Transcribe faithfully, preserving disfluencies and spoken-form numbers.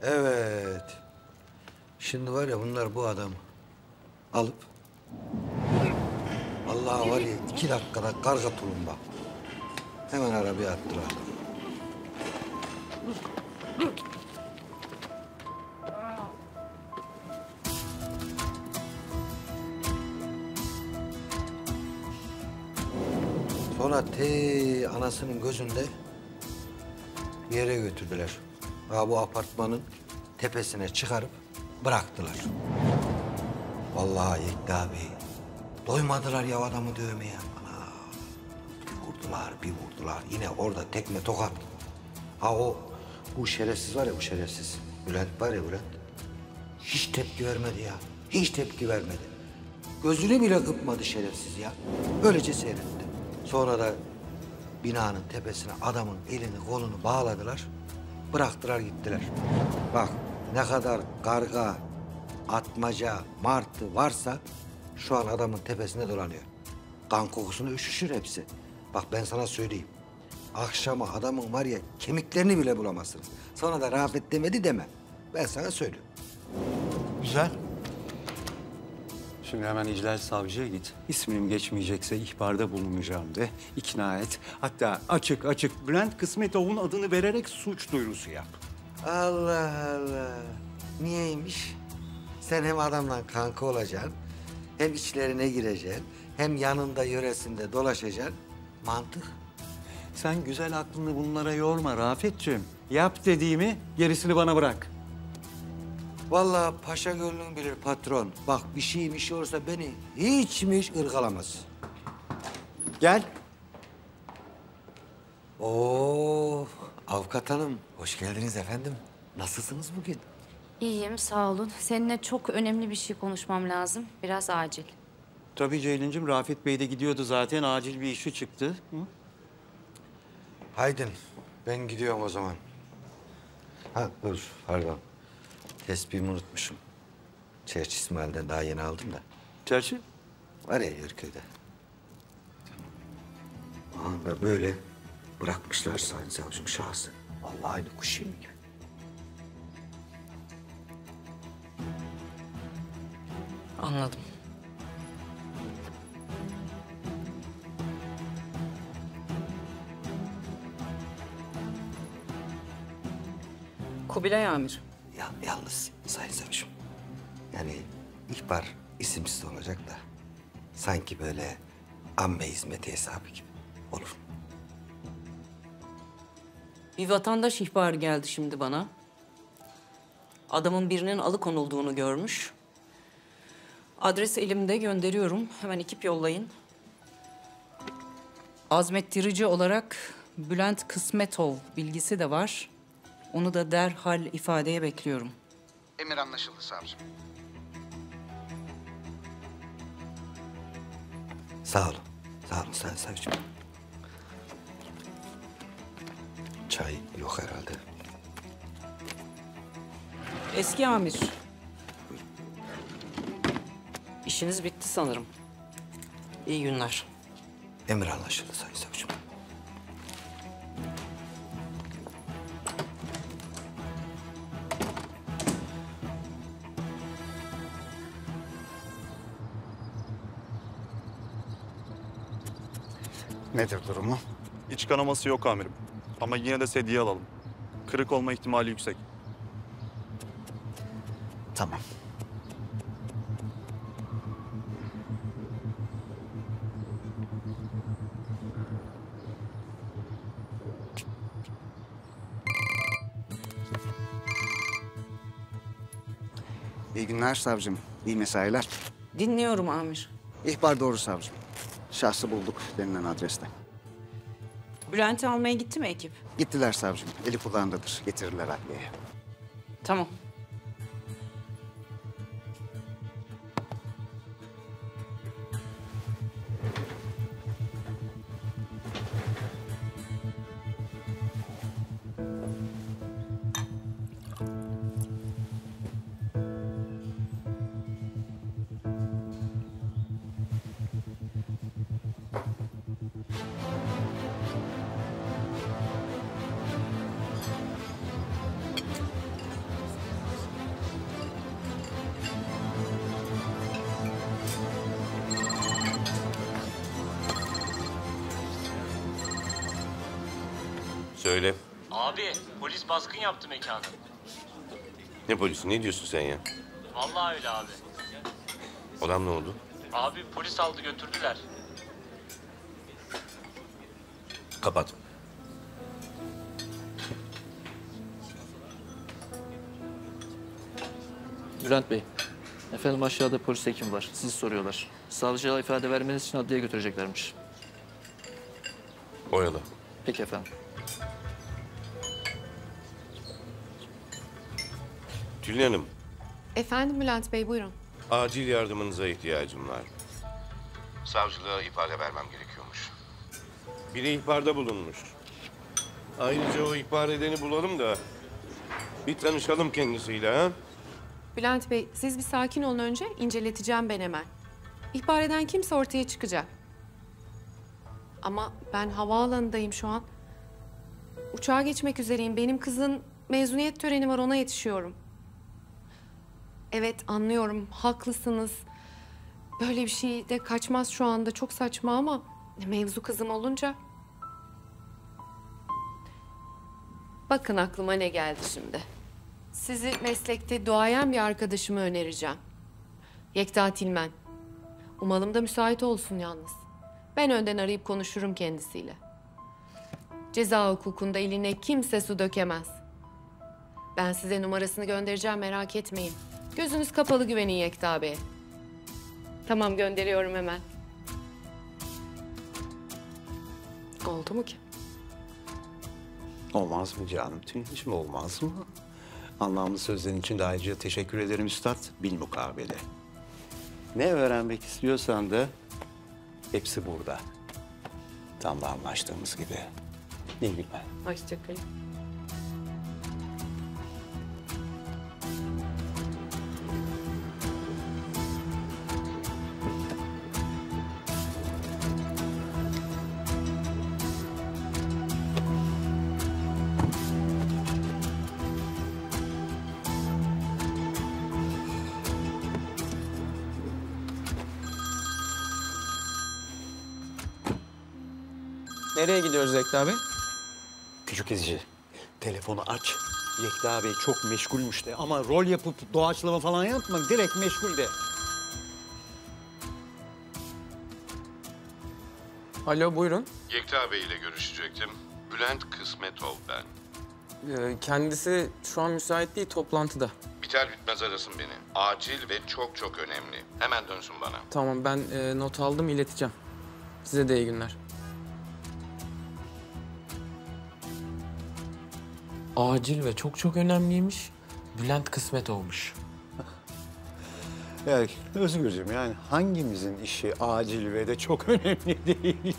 Evet. Şimdi var ya bunlar bu adamı alıp... Allah var ya iki dakikada karga tulumba. Hemen arabaya attılar. Sonra te anasının gözünde bir yere götürdüler. Ha bu apartmanın tepesine çıkarıp bıraktılar. Vallahi Yekta Bey, doymadılar ya adamı dövmeye. Ana, bir vurdular, bir vurdular. Yine orada tekme tokat. Ha o, bu şerefsiz var ya, bu şerefsiz. Bülent var ya Bülent. Hiç tepki vermedi ya, hiç tepki vermedi. Gözünü bile kırpmadı şerefsiz ya. Böylece seyretti. Sonra da binanın tepesine adamın elini kolunu bağladılar. Bıraktılar gittiler. Bak ne kadar karga, atmaca, martı varsa şu an adamın tepesinde dolanıyor. Kan kokusuna üşüşür hepsi. Bak ben sana söyleyeyim. Akşama adamın var ya kemiklerini bile bulamazsınız. Sonra da Rafet demedi deme. Ben sana söylüyorum. Güzel. Şimdi hemen İclal Savcı'ya git. İsmim geçmeyecekse ihbarda bulunacağım de. İkna et. Hatta açık açık Bülent Kısmetov'un adını vererek suç duyurusu yap. Allah Allah. Niyeymiş? Sen hem adamla kanka olacaksın, hem içlerine gireceksin, hem yanında yöresinde dolaşacaksın. Mantık. Sen güzel aklını bunlara yorma Rafetciğim. Yap dediğimi, gerisini bana bırak. Vallahi paşa gönlün bilir patron. Bak bir şey bir şey olursa beni hiç mi hiç ırgalamaz. Gel. Oo, avukat hanım. Hoş geldiniz efendim. Nasılsınız bugün? İyiyim, sağ olun. Seninle çok önemli bir şey konuşmam lazım. Biraz acil. Tabii Ceylin'cim, Rafet Bey de gidiyordu zaten. Acil bir işi çıktı. Hı? Haydin, ben gidiyorum o zaman. Ha dur, pardon. Tespihimi unutmuşum. Çerçi İsmail'den daha yeni aldım da. Çerçi? Var ya Yerköy'de. Aha da böyle bırakmışlar Sayın Savcım şahsı. Vallahi aynı kuş yemi gibi. Anladım. Kubilay Amir. Ya, yalnız Sayın Savcım. Yani ihbar isimsiz olacak da sanki böyle amme hizmeti hesabı gibi olur. Bir vatandaş ihbarı geldi şimdi bana. Adamın birinin alıkonulduğunu görmüş. Adresi elimde, gönderiyorum. Hemen ekip yollayın. Azmettirici olarak Bülent Kısmetov bilgisi de var. Onu da derhal ifadeye bekliyorum. Emir anlaşıldı savcım. Sağ olun. Sağ olun Sayın Savcım. Çay yok herhalde. Eski amir. İşiniz bitti sanırım. İyi günler. Emir anlaşıldı Sayın Savcım. Nedir durumu? İç kanaması yok amirim. Ama yine de sedye alalım. Kırık olma ihtimali yüksek. Tamam. İyi günler savcım. İyi mesailer. Dinliyorum amir. İhbar doğru savcım. Şahsı bulduk denilen adreste. Bülent'i almaya gitti mi ekip? Gittiler savcım. Eli kulağındadır. Getirirler adliyeye. Tamam. Söyle. Abi polis baskın yaptı mekana. Ne polisi? Ne diyorsun sen ya? Vallahi öyle abi. Adam ne oldu? Abi polis aldı götürdüler. Kapat. Bülent Bey, efendim aşağıda polis hekim var. Sizi soruyorlar. Savcılığa ifade vermeniz için adliyeye götüreceklermiş. Oyalı. Peki efendim. Tülin Hanım, Efendim Bülent Bey, buyurun. acil yardımınıza ihtiyacım var. Savcılığa ifade vermem gerekiyormuş. Biri ihbarda bulunmuş. Ayrıca o ihbar edeni bulalım da bir tanışalım kendisiyle ha. Bülent Bey, siz bir sakin olun önce, inceleteceğim ben hemen. İhbar eden kimse ortaya çıkacak. Ama ben havaalanındayım şu an. Uçağa geçmek üzereyim. Benim kızın mezuniyet töreni var, ona yetişiyorum. Evet, anlıyorum, haklısınız. Böyle bir şey de kaçmaz şu anda, çok saçma ama mevzu kızım olunca... Bakın aklıma ne geldi şimdi. Sizi meslekte duayen bir arkadaşımı önereceğim. Yekta Tilmen. Umalım da müsait olsun yalnız. Ben önden arayıp konuşurum kendisiyle. Ceza hukukunda eline kimse su dökemez. Ben size numarasını göndereceğim, merak etmeyin. Gözünüz kapalı güvenin Yekta Bey'e. Tamam, gönderiyorum hemen. Oldu mu ki? Olmaz mı canım Tülin'cim, olmaz mı? Anlamlı sözlerin için de ayrıca teşekkür ederim üstad. Bilmukabele. Ne öğrenmek istiyorsan da hepsi burada. Tam da anlaştığımız gibi. İyi günler. Hoşçakalın. Nereye gidiyoruz Yekta Bey? Küçük ezici, telefonu aç. Yekta Bey çok meşgulmüş de ama rol yapıp doğaçlama falan yapma. Direkt meşgul de. Alo, buyurun. Yekta Bey ile görüşecektim. Bülent Kısmetov ben. Ee, kendisi şu an müsait değil, toplantıda. Biter bitmez arasın beni. Acil ve çok çok önemli. Hemen dönsün bana. Tamam, ben e, not aldım, ileteceğim. Size de iyi günler. Acil ve çok çok önemliymiş. Bülent kısmet olmuş. Ya Özgürcüğüm, yani hangimizin işi acil ve de çok önemli değil?